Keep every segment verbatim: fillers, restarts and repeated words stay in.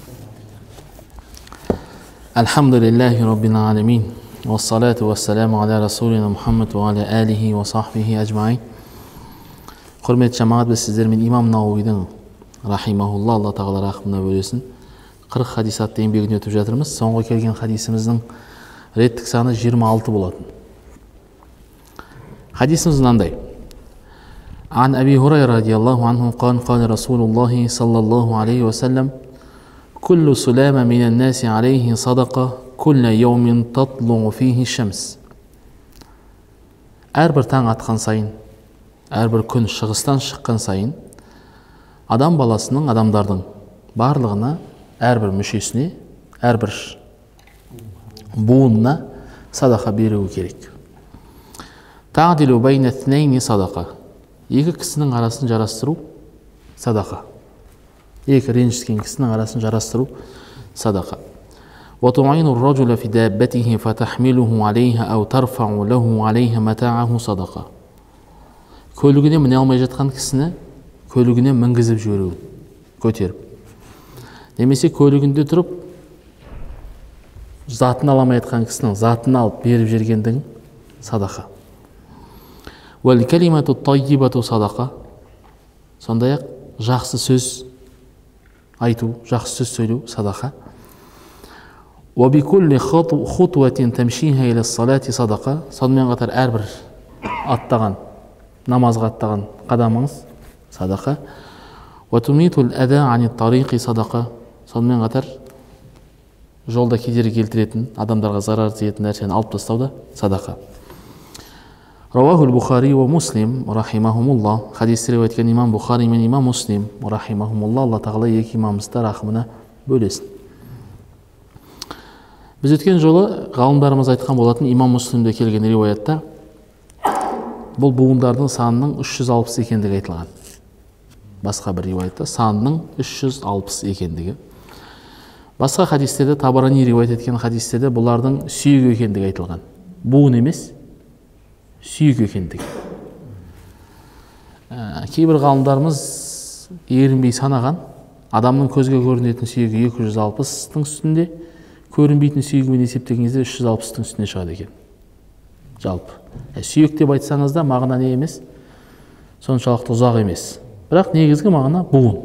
Alhamdulillahi Rabbil alamin. Wassalatu wassalamu ala Rasulina Muhammad wa ala alihi wa sahbihi ajma'in. Құрметті жамағат, біз сіздермен имам Науидің рахимахулла, Алла тағала рахымына бөлесін, қырық хадис атты еңбегін өтіп жатырмыз. Соңғы келген хадисіміздің реттік саны жиырма алты болатын. Хадисіміз мынандай. Ан Аби Хурайра радиаллаху анху қан қал Расулуллахи саллаллаху алейхи ва саллам Куллу сулама минан наси алейхи садақа кулла яумин татлуғу фихи шамс. Әрбір таң атқан сайын, әрбір күн шығыстан шыққан сайын, адам баласының, адамдардың барлығына, әрбір мүшесіне, әрбір буынына садақа беруі керек. Тағдилу байна тнейни садақа. Екі кісінің арасын жарастыру садақа. Екі ренжіскен кісінің арасын жарастыру садақа. وَتُعِينُ الرَّجُلَ فِي دَابَّتِهِ فَتَحْمِلُهُ عَلَيْهَا أَوْ تَرْفَعُ لَهُ عَلَيْهَا مَتَاعَهُ صَدَقَةً. Көлігіне міне алмай жатқан кісіні көлігіне мінгізіп жіберуін, көтеріп. Немесе көлігінде тұрып, затын аламай жатқан кісінің затын алып беріп жергендігін садақа. وَالْكَلِمَةُ الطَّيِّبَةُ صَدَقَةً. Сондай-ақ жақсы сөз айту, жақсы сөз сөйлеу садақа. وَبِكُلِّ خُطْوَةٍ تَمْشِيهَا إِلَى الصَّلَاةِ صَدَقَةً. Сонымен қатар әрбір аттаған, намазға аттаған қадамыңыз садақа. وَتُمِيتُ الْأَذَى عَنِ الطَّرِيقِ صَدَقَةً. Сонымен қатар жолда кедергі келтіретін, адамдарға зарар тиетін нәрсені алып тастау да садақа. Равахул Бухари ва Муслим рахимахумулла. Хадисті риуаят еткен имам Бухари мен имам Муслим рахимахумулла. Алла тағала екі имамымызды рахымына бөлесін. Біз өткен жолы ғалымдарымыз айтқан болатын, имам Муслимде келген риуаятта бұл буындардың санының үш жүз алпыс екендігі айтылған. Басқа бір риуаятта санының үш жүз алпыс екендігі. Басқа хадистерде, Табарани риуаят еткен хадистерде бұлардың сүйек екендігі айтылған. Буын емес, сүйек екендігі. Ә, кейбір ғалымдарымыз ерінбей санаған, адамның көзге көрінетін сүйегі екі жүз алпыстың үстінде, көрінбейтін сүйегімен есептеген кезде үш жүз алпыстың үстіне шығады екен. Жалпы. Ә, сүйек деп айтсаңыз да мағына не емес? Соншалықты ұзақ емес. Бірақ негізгі мағына буын.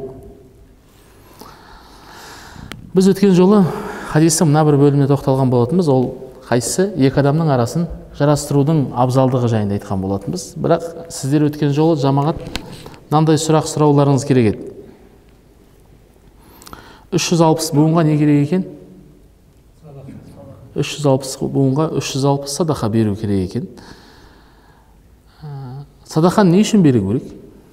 Біз өткен жолы хадистің мына бір бөліміне тоқталған болатынбыз, ол қайсысы екі адамның арасын жарастырудың абзалдығы жайында айтқан болатынбыз. Бірақ сіздер өткен жолы жамағат мынандай сұрақ сұрауларыңыз керек еді. үш жүз алпыс буынға не керек екен? үш жүз алпыс буынға үш жүз алпыс садақа беру керек екен. Садақаны не үшін беру керек?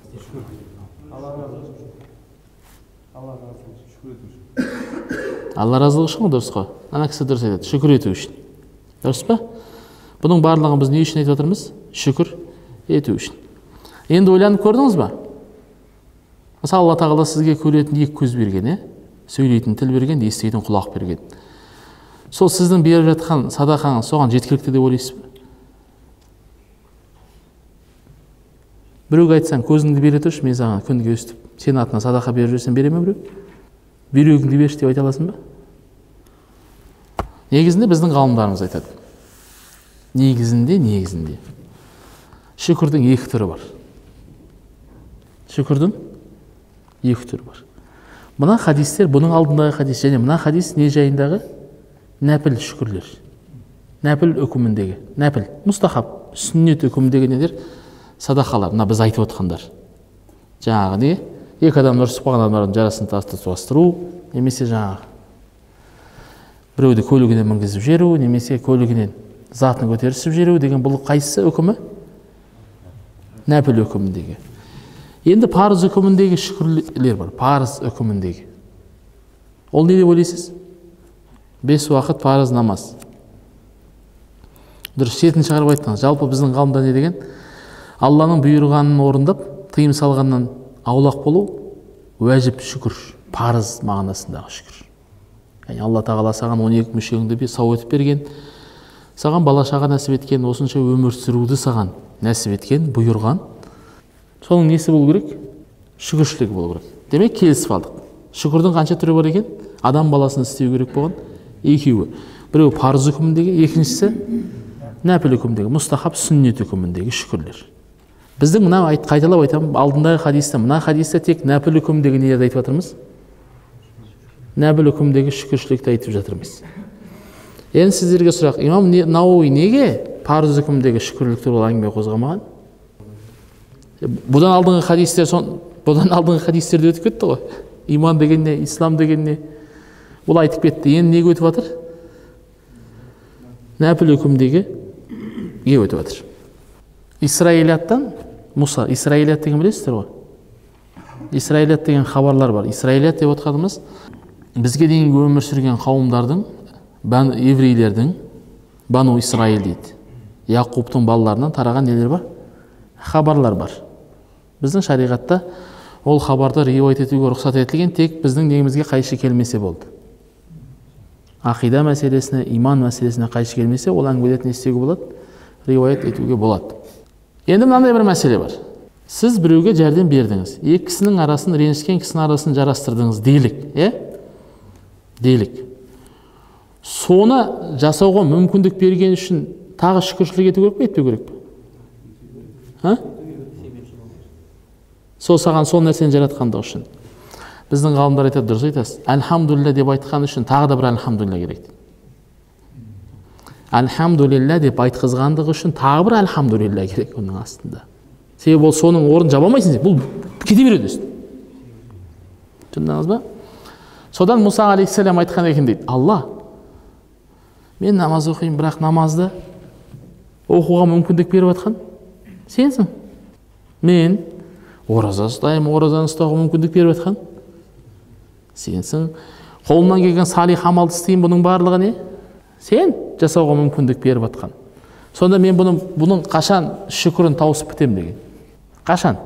Алла разылығы үшін, дұрыс қой. Ана кісі дұрыс айтады, шүкір ету үшін. Дұрыс па? Бұның барлығын біз не үшін айтып отырмыз? Шүкір ету үшін. Енді ойланып көрдіңіз ба? Мысалы, Алла тағала сізге көретін екі көз берген, сөйлейтін тіл берген, еститін құлақ берген. Сол сіздің беріп жатқан садақаңыз соған жеткілікті деп ойлайсыз ба? Біреуге айтсаң, көзіңді бере тұршы, мен саған күнге өстіп, сен атына садақа беріп жүрсем бере ме біреу? Бүйрегіңді берші деп айта аласың ба? Негізінде біздің ғалымдарымыз айтады. Негізінде, негізінде. Шүкірдің екі түрі бар. Шүкірдің екі түрі бар. Мына хадистер, бұның алдындағы хадис, және мына хадис не жайындағы? Нәпіл шүкірлер. Нәпіл үкіміндегі. Нәпіл, мұстахаб, сүннет үкіміндегі недер? Садақалар, мына біз айтып отқандар. Жаңағы не? Екі адам ұрысып қалған адамдардың жарасын тастастыру, немесе жаңағы біреуді көлігіне мінгізіп жеру, немесе көлігінен затын көтерісіп жеру деген бұл қайсысы үкімі? Нәпіл үкіміндегі. Енді парыз үкіміндегі шүкірлер бар, парыз үкіміндегі. Ол не деп ойлайсыз? Бес уақыт парыз намаз. Дұрыс, шетін шығарып айтқан. Жалпы біздің ғалымда не деген? Алланың бұйырғанын орындап, тыйым салғаннан аулақ болу уәжіп шүкір, парыз мағынасындағы шүкір. Яғни Алла тағала саған он екі мүшегіңді бір сау етіп берген, саған бала шаға нәсіп еткен, осынша өмір сүруді саған нәсіп еткен, бұйырған. Соның несі болу керек? Шүкіршілік болу керек. Демек келісіп алдық. Шүкірдің қанша түрі бар екен? Адам баласын істеу керек болған екеуі. Біреу парыз үкіміндегі, екіншісі нәпіл үкіміндегі, мұстахаб сүннет үкіміндегі шүкірлер. Біздің мына қайталап айтамын, алдындағы хадисте, мына хадисте тек нәпіл үкіміндегі нелерді айтып жатырмыз? Нәпіл үкіміндегі шүкіршілікті айтып жатырмыз. Енді сіздерге сұрақ, имам Науи неге парыз үкіміндегі шүкірлік туралы әңгіме қозғамаған? Бұдан алдыңғы хадистер, бұдан алдыңғы хадистерде өтіп кетті ғой. Иман деген не, ислам деген не? Бұл айтып кетті. Енді неге өтіп жатыр? Нәпіл үкімдегі ге өтіп жатыр. Исраилияттан, Мұса, Исраилият деген білесіздер ғой? Исраилият деген хабарлар бар. Исраилият деп отқанымыз бізге дейінгі өмір сүрген қауымдардың, еврейлердің Бану Исраил дейді. Яқубтың балаларынан тараған нелер бар? Хабарлар бар. Біздің шариғатта ол хабарды риуайт етуге рұқсат етілген, тек біздің негімізге қайшы келмесе болды. Ақида мәселесіне, иман мәселесіне қайшы келмесе, ол әңгімелерді не істеуге болады? Риуайт етуге болады. Енді мынандай бір мәселе бар. Сіз біреуге жәрдем бердіңіз. Екі кісінің арасын, ренжіскен кісінің арасын жарастырдыңыз делік, е? Делік. Соны жасауға мүмкіндік берген үшін тағы шүкіршілік ету керек пе, етпеу керек пе? Ха? Сол саған сол нәрсені жаратқандығы үшін. Біздің ғалымдар айтады, дұрыс айтасыз. Әлхамдулилля деп айтқан үшін тағы да бір әлхамдулилля керек. Әлхамдулилля деп айтқызғандығы үшін тағы бір әлхамдулилля керек оның астында. Себебі ол соның орнын жаба алмайсың, бұл кете береді. Түсіндіңіз ба? Содан Мұса алейхиссалам айтқан екен дейді, Алла, мен намаз оқимын, бірақ намазды оқуға мүмкіндік беріп жатқан сенсің. Мен ораза ұстаймын, оразаны ұстауға мүмкіндік беріп жатқан сенсің. Қолымнан келген салих амалды істеймін, бұның барлығы не? Сен жасауға мүмкіндік беріп жатқан. Сонда мен бұның, бұның қашан шүкірін тауысып бітем деген. Қашан?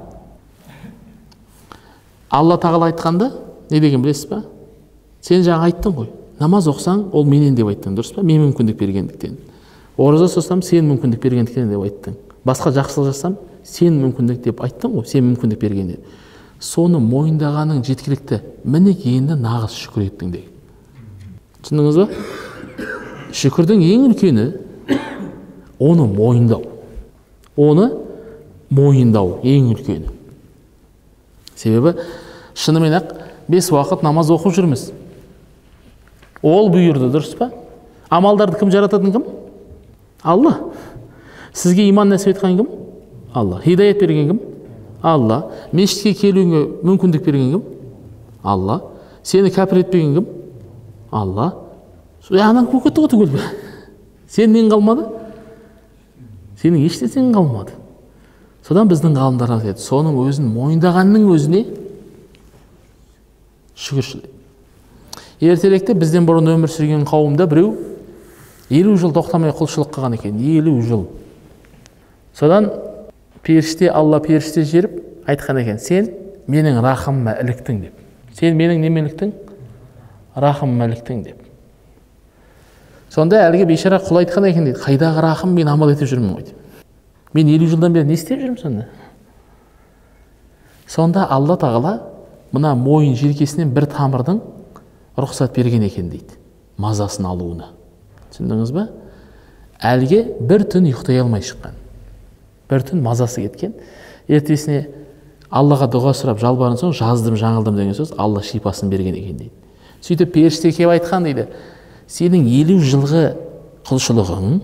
Алла тағала айтқанда не деген білесіз ба? Сен жаңа айттың ғой. Намаз оқсаң, ол менен деп айттың, дұрыс па? Мен мүмкіндік бергендіктен. Ораза ұстасам, сен мүмкіндік бергендіктен деп айттың. Басқа жақсылық жасам, сен мүмкіндік деп айттың ғой, сен мүмкіндік бергенде. Соны мойындағаның жеткілікті. Міне енді нағыз шүкір еттің деген. Түсіндіңіз ба? Шүкірдің ең үлкені оны мойындау. Оны мойындау ең үлкені. Себебі шынымен ақ бес уақыт намаз оқып жүрміз. Ол бұйырды, дұрыс па? Амалдарды кім жарататын кім? Алла. Сізге иман нәсіп еткен кім? Алла. Хидаят берген кім? Алла. Мешітке келуіңе мүмкіндік берген кім? Алла. Сені кәпір етпеген кім? Алла. Яғынан көкетті ғой түгел бе? Сенен қалмады? Сенің ештеңең қалмады. Содан біздің ғалымдар айтады, соның өзін мойындағанның өзіне шүкіршілік. Ертеректе бізден бұрын өмір сүрген қауымда біреу елу жыл тоқтамай құлшылық қылған екен, елу жыл. Содан періште, Алла періште жеріп айтқан екен, сен менің рахымыма іліктің деп. Сен менің неме іліктің? Рахымыма іліктің деп. Сонда әлгі бейшара құл айтқан екен дейді, қайдағы рахым, мен амал етіп жүрмін ғой. Мен елу жылдан бері не істеп жүрмін сонда? Сонда Алла тағала мына мойын желкесінен бір тамырдың рұқсат берген екен дейді, мазасын алуына. Түсіндіңіз ба? Әлге бір түн ұйықтай алмай шыққан. Бір түн мазасы кеткен. Ертесіне Аллаға дұға сұрап жалбарған соң, жаздым, жаңылдым деген сөз, Алла шипасын берген екен дейді. Сөйтіп періште келіп айтқан дейді, сенің елу жылғы құлшылығың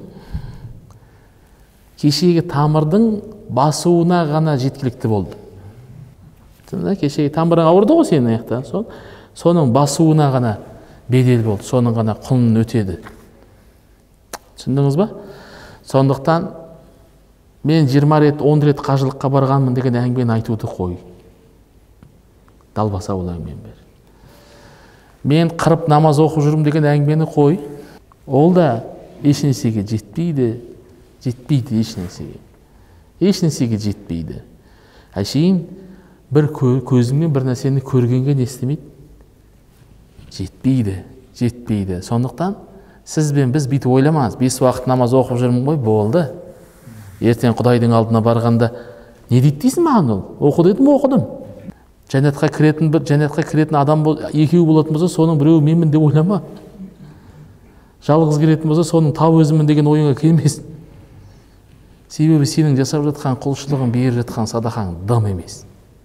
кешегі тамырдың басуына ғана жеткілікті болды. Кешегі тамырың ауырды ғой сенің аяқта, соның басуына ғана бедел болды, соның ғана құнын өтеді. Түсіндіңіз ба? Сондықтан мен жиырма рет, он рет қажылыққа барғанмын деген әңгімені айтуды қой. Далбаса ол әңгімені бер. Мен қырып намаз оқып жүрмін деген әңгімені қой. Ол да ешнәрсеге жетпейді, жетпейді ешнәрсеге. Ешнәрсеге жетпейді. Әшейін бір көзіңмен бір нәрсені көргенге не істемейді? Жетпейді, жетпейді. Сондықтан сіз бен біз бүйтіп ойламаңыз. Бес уақыт намаз оқып жүрмін ғой, болды. Ертең Құдайдың алдына барғанда не дейді дейсің маған ол? Оқы дедім, оқыдым. Жәннатқа кіретін бір жәннатқа кіретін адам екеу болатын болса, соның біреуі менмін деп ойлама. Жалғыз кіретін болса, соның тап өзімін деген ойыңа келмесін. Себебі сенің жасап жатқан құлшылығың, беріп жатқан садақаң дым емес.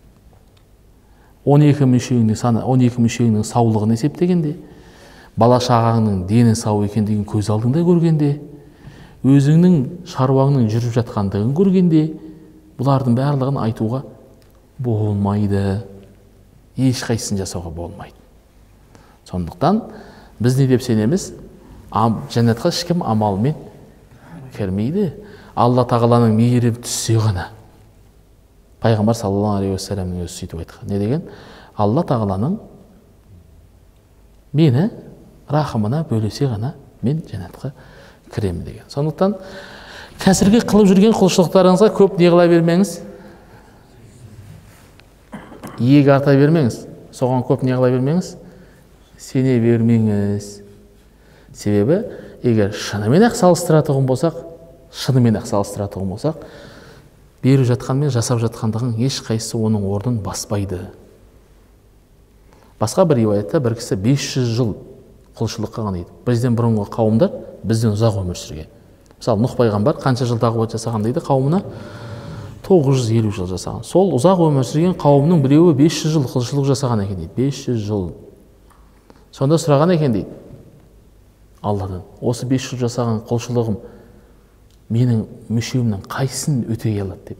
он екі мүшегіңнің саны, он екі мүшегіңнің саулығын есептегенде, бала шағаңның дені сау екендігін көз алдыңда көргенде, өзіңнің шаруаңның жүріп жатқандығын көргенде, бұлардың барлығын айтуға болмайды. Ешқайсысын жасауға болмайды. Сондықтан біз не деп сенеміз? Жәннатқа ешкім амалмен кірмейді. Алла тағаланың мейірі түссе ғана. Пайғамбар саллаллаху алейхи уассаламның өзі сөйтіп айтқан. Не деген? Алла тағаланың мені рахымына бөлесе ғана мен жәннатқа кіремін деген. Сондықтан кәсірге қылып жүрген құлшылықтарыңызға көп не қыла бермеңіз. Иек арта бермеңіз. Соған көп не қыла бермеңіз. Сене бермеңіз. Себебі, егер шынымен ақ салыстыратығын болсақ, шынымен ақ салыстыратығын болсақ, беріп жатқан мен жасап жатқандығың еш қайсысы оның орнын баспайды. Басқа бір риуаятта бір кісі бес жүз жыл құлшылық қылған дейді. Бізден бұрынғы қауымдар бізден ұзақ өмір сүрген. Мысалы, Нұх пайғамбар қанша жыл дағуат жасаған дейді қауымына? тоғыз жүз елу жыл жасаған. Сол ұзақ өмір сүрген қауымның біреуі бес жүз жыл құлшылық жасаған екен дейді. бес жүз жыл. Сонда сұраған екен дейді Алладан, осы бес жыл жасаған құлшылығым менің мүшемнің қайсысын өтей алады деп.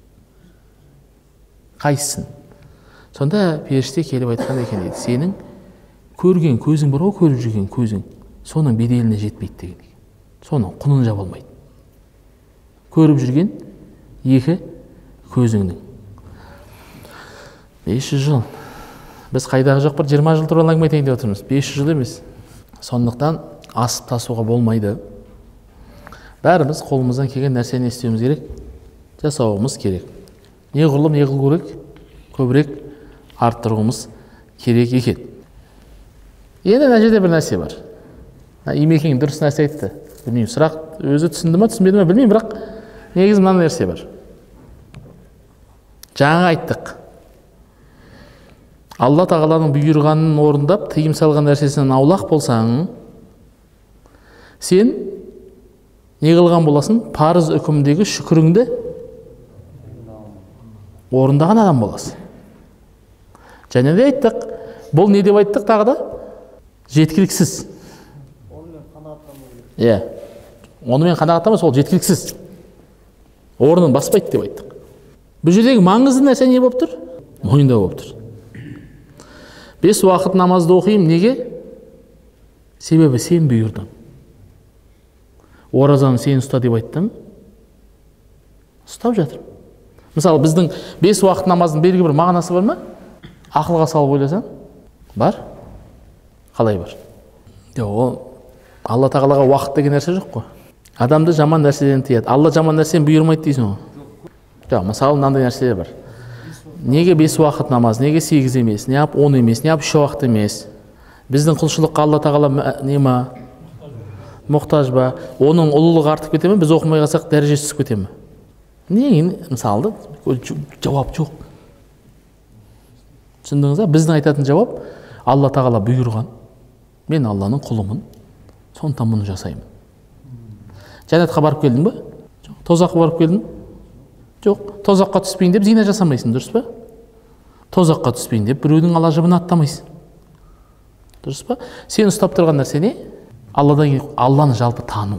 Қайсысын? Сонда періште келіп айтқан екен дейді, сенің көрген көзің бар ғой, көріп жүрген көзің, соның беделіне жетпейді деген. Соның құнын жаба алмайды. Көріп жүрген екі көзіңнің. бес жүз жыл. Біз қайдағы жоқ бір жиырма жыл туралы әңгіме айтайын деп отырмыз. бес жүз жыл емес. Сондықтан асып тасуға болмайды. Бәріміз қолымыздан келген нәрсені істеуіміз керек, жасауымыз керек. Не ғұрлым, не қыл керек, көбірек арттыруымыз керек екен. Енді мына жерде бір нәрсе бар. Имекең дұрыс нәрсе айтты. Білмеймін, сұрақ өзі түсінді ме, түсінбеді ме білмеймін, бірақ негізі мына нәрсе бар. Жаңа айттық. Алла тағаланың бұйырғанын орындап, тыйым салған нәрсесінен аулақ болсаң, сен не қылған боласың? Парыз үкімдегі шүкіріңді орындаған адам боласың. Және де айттық, бұл не деп айттық тағы да? Жеткіліксіз. Иә. Онымен қанағаттама, сол жеткіліксіз. Орнын баспайды деп айттық. Бұл жердегі маңызды нәрсе не болып тұр? Мойындау болып тұр. Бес уақыт намазды оқимын, неге? Себебі сен бұйырдың. Оразаны сен ұста деп айттың. Ұстап жатыр. Мысалы, біздің бес уақыт намаздың белгілі бір мағынасы бар ма? Ақылға салып ойласаң? Бар? Қалай бар? Жоқ, ол Алла тағалаға уақыт деген нәрсе жоқ қой. Адамды жаман нәрседен тыяды. Алла жаман нәрсені бұйырмайды дейсің ғой. Жоқ, мысалы, мынандай нәрселер бар. Неге бес уақыт намаз, неге сегіз емес, не ап он емес, не ап үш уақыт емес? Біздің құлшылыққа Алла тағала не ма? Мұқтаж ба? Оның ұлылығы артып кете ме? Біз оқымай қалсақ дәрежесі түсіп кете ме? Не, мысалы, жауап жоқ. Түсіндіңіз ба? Біздің айтатын жауап, Алла тағала бұйырған. Мен Алланың құлымын. Сондықтан мұны жасаймын. Жәннатқа барып келдің бе? Жоқ. Тозаққа барып келдің? Жоқ. Тозаққа түспейін деп зина жасамайсың, дұрыс па? Тозаққа түспейін деп біреудің алажыбын аттамайсың. Дұрыс па? Сен ұстап тұрған нәрсе не? Алладан Алланы жалпы тану.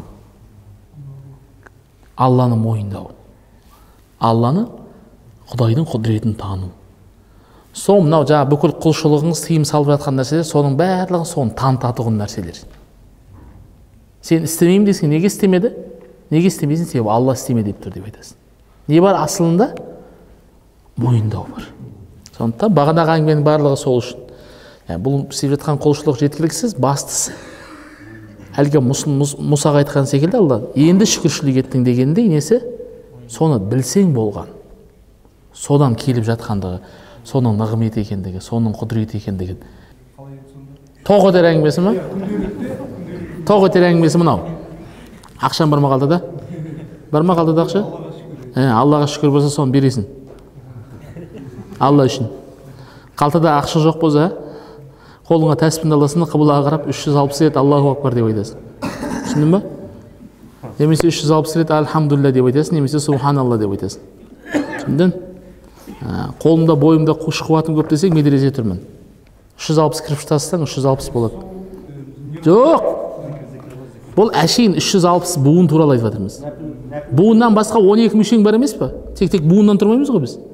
Алланы мойындау. Алланы Құдайдың құдіретін тану. Сол мынау жаңа бүкіл құлшылығыңыз тыйым салып жатқан нәрселер, соның барлығы соны танытатын нәрселер. Сен істемеймін десең, неге істемеді? Неге істемейсің? Себебі Алла істеме деп тұр деп айтасың. Не бар асылында? Мойындау бар. Сондықтан бағанағы әңгіменің барлығы сол үшін. Yani бұл істеп жатқан құлшылық жеткіліксіз, бастысы. Әлгі Мұсаға айтқан секілді Алла, енді шүкіршілік еттің дегенде несі? Соны білсең болған. Содан келіп жатқандығы, соның нығмет екендігі, соның құдірет екендігі. Тоқ өтер әңгімесі ма? Тоқ өтер әңгімесі мынау. Ақшам бар ма қалды да? Бар ма қалды да ақша? Аллаға шүкір болса соны бересің. Алла үшін. Қалтада ақша жоқ болса, қолыңа тәспінді аласың, қыбылаға қарап үш жүз алпыс рет Аллаху акбар деп айтасың. Түсіндің ба? Немесе үш жүз алпыс рет Альхамдулилля деп айтасың, немесе Субханалла деп айтасың. Түсіндің? Қолымда, бойымда күш қуатым көп десең, медресе тұрмын. үш жүз алпыс кірпіш тастасаң, үш жүз алпыс болады. Жоқ. Бұл әшейін үш жүз алпыс буын туралы айтып жатырмыз. Буыннан басқа он екі мүшең бар емес па? Тек-тек буыннан тұрмаймыз ғой біз.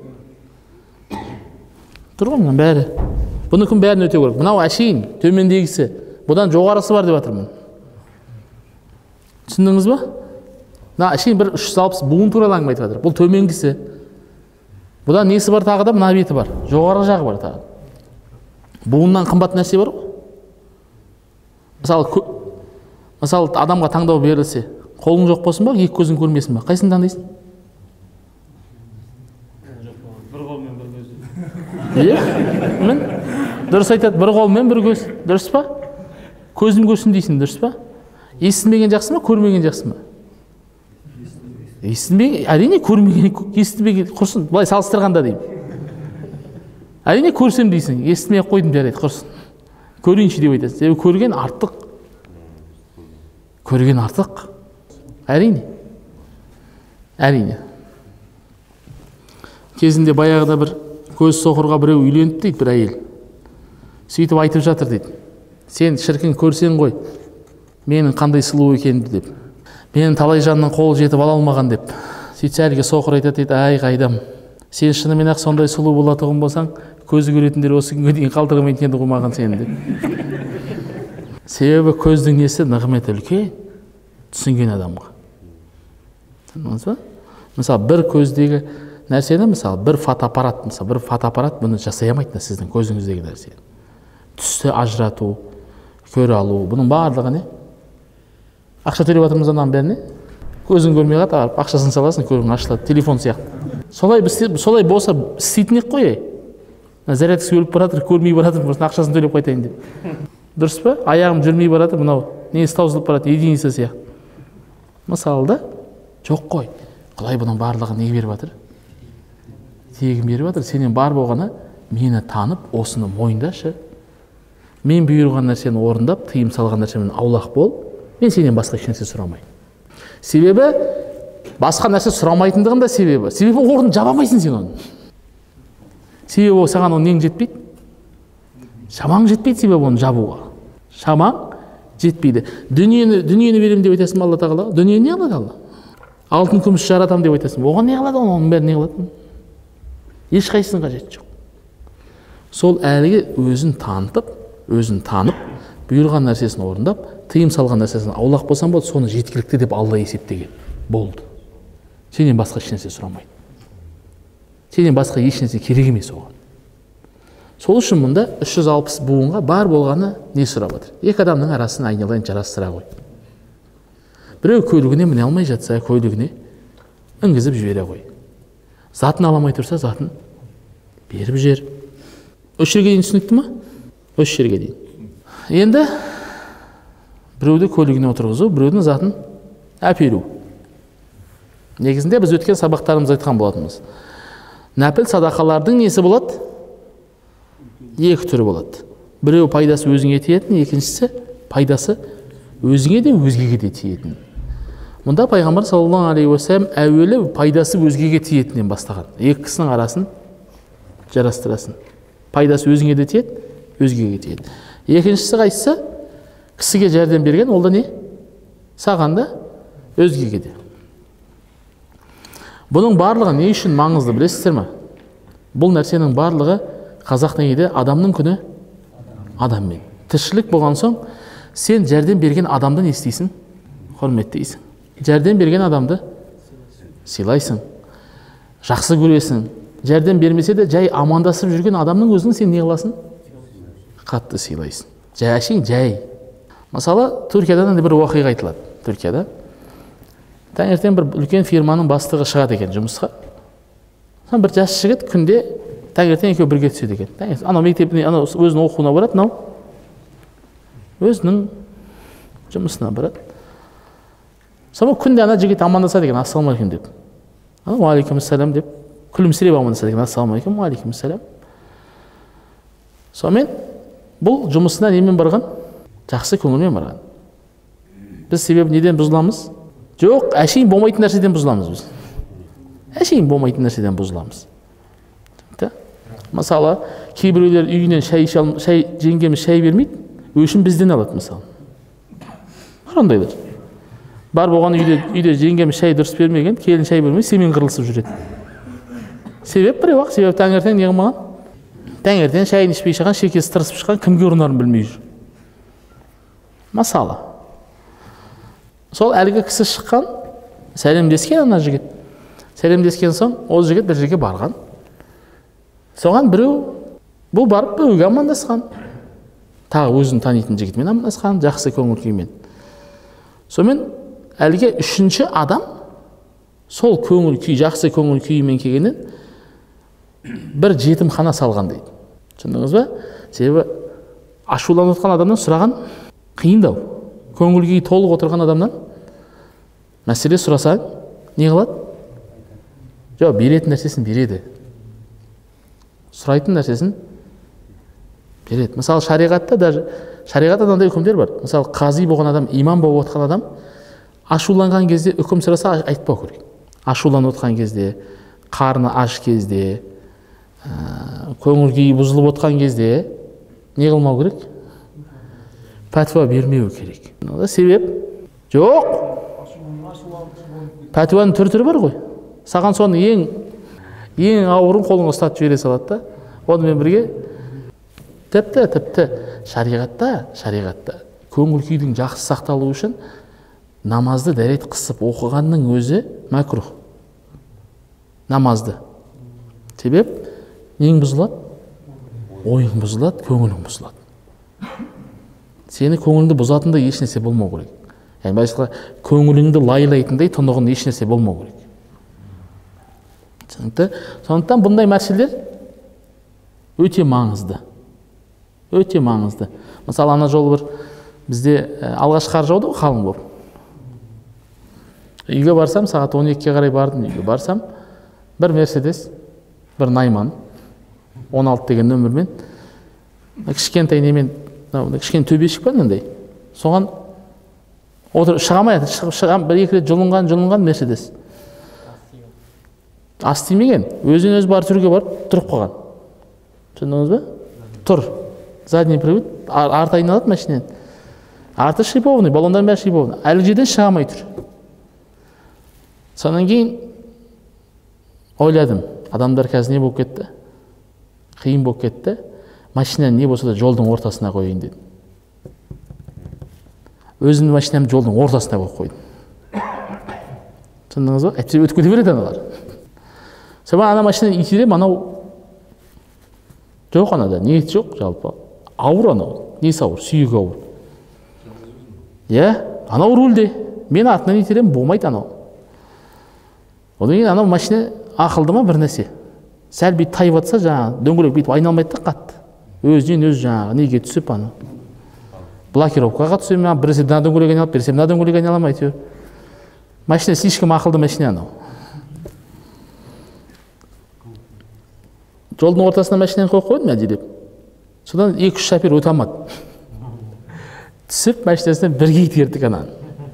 Тұр ғой мұның бәрі. Бұны кім бәрін өте керек? Мынау әшейін, төмендегісі. Бұдан жоғарысы бар деп жатырмын. Түсіндіңіз ба? Мына әшейін бір үш жүз алпыс буын туралы әңгіме айтып жатыр. Бұл төменгісі. Бұдан несі бар тағы да? Мына беті бар. Жоғары жағы бар тағы. Буыннан қымбат нәрсе бар ғой. Мысалы, мысалы адамға таңдау берілсе, қолың жоқ болсын ба, екі көзің көрмесін ба? Қайсını таңдайсың? Бір қолмен бір көз. Иә? Мін? Дұрыс айтады, бір қолмен бір көз. Дұрыс па? Көзім көрсін дейсің, дұрыс па? Естімеген жақсы ма, көрмеген жақсы ма? Естімеген, әрине көрмеген, естімеген құрсын. Былай салыстырғанда деймін. Әрине көрсем дейсің, естімей қойдым жарайды, құрсын. Көрейінші деп айтасың. Себебі көрген артық. Көрген артық. Әрине. Әрине. Кезінде баяғыда бір көз соқырға біреу үйленді дейді, бір әйел. Сөйтіп айтып жатыр дейді. Сен шіркін көрсең ғой, менің қандай сұлу екенімді деп. Менің талай жанның қолы жетіп ала алмаған деп. Сөйтсе әлгі соқыр айтады дейді, ай қайдам. Сен шынымен ақ сондай сұлу болатұғын болсаң, көзі көретіндер осы күнге дейін қалтырмайды енді қумаған сені деп. Себебі көздің несі нығметі үлкен, түсінген адамға. Түсіндіңіз ба? Мысалы, бір көздегі нәрсені, мысалы, бір фотоаппарат, мысалы, бір фотоаппарат бұны жасай алмайды сіздің көзіңіздегі нәрсені. Түсті ажырату, көре алу, бұның барлығы не? Ақша төлеп жатырмыз ананың бәріне. Көзің көрмей қалып, ақшасын саласың, көрің ашылады, телефон сияқты. Солай біз солай болса істейтін ек қой. Зарядкасы өліп баратыр, көрмей баратыр, просто ақшасын төлеп қайтайын деп. Дұрыс па? Аяғым жүрмей баратыр, мынау несі таусылып баратыр, единица сияқты. Мысалы да жоқ қой. Құдай бұның барлығын не беріп жатыр? Тегін беріп жатыр. Сенен бар болғаны мені танып, осыны мойындашы. Мен бұйырған нәрсені орындап, тыйым салған нәрсемен аулақ бол. Мен сенен басқа ешнәрсе сұрамаймын. Себебі басқа нәрсе сұрамайтындығын да себебі. Себебі орнын жабамайсың сен оны. Себебі саған оның нең жетпейді? Шамаң жетпейді себебі оны жабуға. Шамаң жетпейді. Дүниені, дүниені беремін деп айтасың Алла тағала. Дүниені не алады Алла? Алтын күміс жаратам деп айтасың. Оған не алады? Оның бәрін не алады? Ешқайсының қажеті жоқ. Сол әлгі өзін танытып, өзін танып, бұйырған нәрсесін орындап, тыйым салған нәрсесін аулақ болсаң болды, соны жеткілікті деп Алла есептеген. Болды. Сенен басқа ешнәрсе сұрамайды. Сенен басқа ешнәрсе керек емес оған. Сол үшін мұнда үш жүз алпыс буынға бар болғаны не сұрап отыр? Екі адамның арасын айналайын жарастыра ғой. Біреу көлігіне міне алмай жатса, көлігіне үңгізіп жібере ғой. Затын аламай тұрса, затын беріп жер. Үш жерге дейін түсінікті ма? Үш жерге дейін. Енді біреуді көлігіне отырғызу, біреудің затын әперу. Негізінде біз өткен сабақтарымыз айтқан болатынбыз. Нәпіл садақалардың несі болады? Екі түрі болады. Біреу пайдасы өзіңе тиетін, екіншісі пайдасы өзіңе де өзгеге де тиетін. Мұнда пайғамбар саллаллаху алейхи уассалам әуелі пайдасы өзгеге тиетінен бастаған. Екі кісінің арасын жарастырасын. Пайдасы өзіңе де тиеді, өзгеге тиеді. Екіншісі қайсысы? Кісіге жәрдем берген, ол да не? Саған да, өзгеге де. Бұның барлығы не үшін маңызды білесіздер ме? Бұл нәрсенің барлығы қазақ неде? Адамның күні адаммен. Тіршілік болған соң, сен жәрдем берген адамды не істейсің? Құрметтейсің. Жәрдем берген адамды сыйлайсың, жақсы көресің. Жәрдем бермесе де жай амандасып жүрген адамның өзін сен не қыласың? Қатты сыйлайсың. Жай әшейін жай. Мысалы, Түркиядан бір уақиға айтылады. Түркияда таңертең бір үлкен фирманың бастығы шығады екен жұмысқа. Сон бір жас жігіт күнде таңертең екеуі бірге түседі екен. Анау мектебіне, анау өзінің оқуына барады, мынау өзінің жұмысына барады. Sonra күнде ана жігіт амандасады екен, ассалаумағалейкум деп. Ана уағалейкумассалам деп күлімсіреп амандасады екен, ассалаумағалейкум, уағалейкумассалам. Сонымен бұл жұмысына немен барған? Жақсы көңілмен барған. Біз себебі неден бұзыламыз? Жоқ, әшейін болмайтын нәрседен бұзыламыз біз. Әшейін болмайтын нәрседен бұзыламыз. Мысалы, кейбіреулер үйінен шай, шай жеңгеміз шай бермейді, өшін бізден алады мысалы. Қандайлар. Бар болған үйде, үйде жеңгеміз шай дұрыс бермеген, келін шай бермей, семен қырылысып жүреді. Себеп бір уақыт, себеп таңертең не қылмаған? Таңертең шайын ішпей шыққан, шекесі тырысып шыққан, кімге ұрынарын білмей жүр. Мысалы. Сол әлгі кісі шыққан, сәлемдескен ана жігіт. Сәлемдескен соң, ол жігіт бір жерге барған. Соған біреу, бұл барып біреуге амандасқан. Тағы өзін танитын жігітмен амандасқан, жақсы көңіл күймен. Сонымен әлге үшінші адам сол көңіл күй, жақсы көңіл күймен келгеннен бір жетімхана салған дейді. Түсіндіңіз бе? Себебі ашуланып отқан адамнан сұраған қиындау. Көңіл күйі толық отырған адамнан мәселе сұрасаң, не қылады? Жоқ, беретін нәрсесін береді. Сұрайтын нәрсесін береді. Мысалы, шариғатта даже шариғатта мынандай үкімдер бар. Мысалы, қази болған адам, имам болып отқан адам ашуланған кезде үкім сұраса айтпау керек. Ашуланып отқан кезде, қарны аш кезде, көңіл күйі бұзылып отқан кезде не қылмау керек? Пәтуа бермеу керек. Себеп жоқ. Пәтуаның түр-түрі бар ғой. Саған соны ең ең ауырын қолыңа ұстатып жібере салады да. Онымен бірге тіпті тіпті шариғатта, шариғатта көңіл күйдің жақсы сақталуы үшін намазды дәрет қысып оқығанның өзі мәкрух. Намазды. Себеп нең бұзылады? Ойың бұзылады, көңілің бұзылады. Сені көңіліңді бұзатындай ешнәрсе болмау керек. Яғни басқа көңіліңді лайлайтындай тұнығын ешнәрсе болмау керек. Сондықтан бұндай мәселелер өте маңызды. Өте маңызды. Мысалы, ана жолы бір бізде алғаш қар жауды қалың болып. Үйге барсам, сағат он екіге қарай бардым, үйге барсам, бір Мерседес, бір Найман, он алты деген нөмірмен, кішкентай немен, кішкене төбешік бар мындай. Соған отырып шығамай, шығам, бір екі рет жұлынған, жұлынған Мерседес. Ас тимеген, өзінен өзі бар түрге барып тұрып қалған. Түсіндіңіз бе? Тұр. Задний привод, арты айналады машинен. Арты шиповный, баллондан бәрі шиповный. Әлі жерден шығамай тұр. Сонан кейін ойладым, адамдар қазір не болып кетті? Қиын болып кетті. Машинаны не болса да жолдың ортасына қойайын дедім. Өзімді машинамды жолдың ортасына қойып қойдым. Түсіндіңіз бе? Әйтпесе өтіп кете береді аналар. Содан ана машинаны итерем, анау жоқ анада, ниет жоқ жалпы. Ауыр анау, несі ауыр, сүйегі ауыр. Иә, анау рульде. Мен артынан итерем, болмайды анау. Одан кейін анау машина ақылды ма бір нәрсе. Сәл бейт тайып атса, жаңағы дөңгелек бейтіп айналмайды да қатты. Өзінен өзі жаңағы неге түсіп аны. Блокировкаға түсем, біресе мына дөңгелек айналып, біресе мына дөңгелек айналамайды. Машина слишком ақылды машина анау. Жолдың ортасына машинаны қойып қойдым әдейілеп. Содан екі-үш шофер өте алмады. Түсіп машинасынан бірге итердік ананы.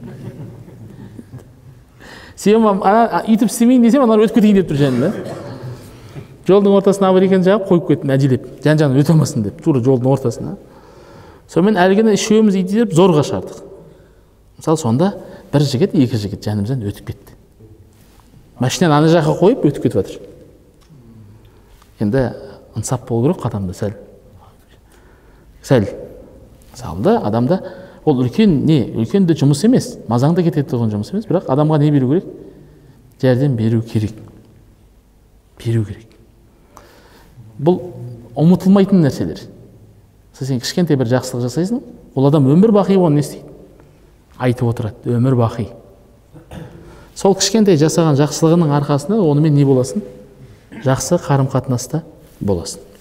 Сен ана итіп істемейін десем, аналар өтіп кетейін деп тұр жаңында. Жолдың ортасына аварийканы жағып қойып кеттім әдейілеп. Жан-жаны өте алмасын деп, тура жолдың ортасына. Сонымен әлгіні үшеуміз итеріп зорға шығардық. Мысалы сонда бір жігіт, екі жігіт жанымыздан өтіп кетті. Машинаны ана жаққа қойып өтіп кетіп жатыр. Енді ынсап болу керек адамда сәл. Сәл. Мысалы адамда ол үлкен не? Үлкен де жұмыс емес. Мазаңда кетеді деген жұмыс емес, бірақ адамға не беру керек? Жәрдем беру керек. Беру керек. Бұл ұмытылмайтын нәрселер. Сен кішкентай бір жақсылық жасайсың, ол адам өмір бақи оны не істейді? Айтып отырады, өмір бақи. Сол кішкентай жасаған жақсылығының арқасында онымен не боласың? Жақсы қарым-қатынаста боласың.